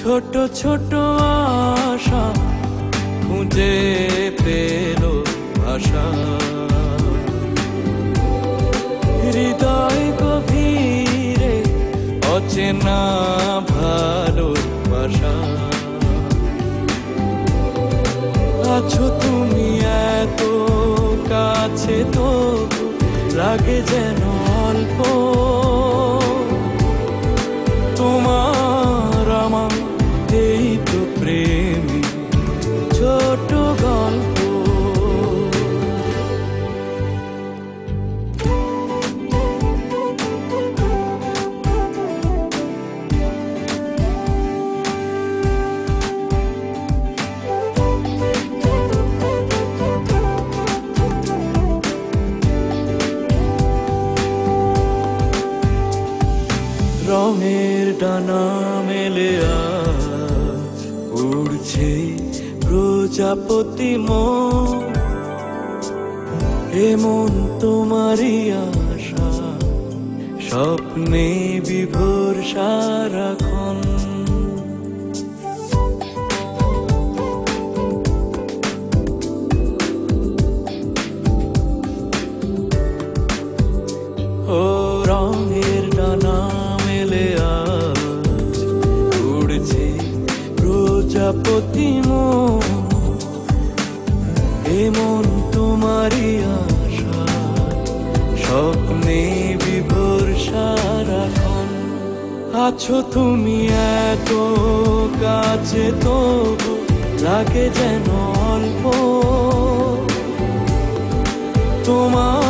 ছোট ছোট আশা খুঁজে পেল ভাষা, হৃদয় গভীরে অচেনা ভালোবাসা। আছো তুমি এত কাছে, তো লাগে যেন অল্প। তোমার আমার এই তো প্রেমী ছোট গল্প। রঙের ডানা মেলে আজ উড়ছে প্রজাপতি মন, এমন তোমারই আশা স্বপ্নে বিভোর সারাক্ষণ। ও রঙের ডানা মেলে আজ উড়ছে প্রজাপতি মন, এমন তোমারই আশা স্বপ্নে বিভোর সারাক্ষণ। আছো তুমি এত কাছে, তবু লাগে যেন অল্প। তোমার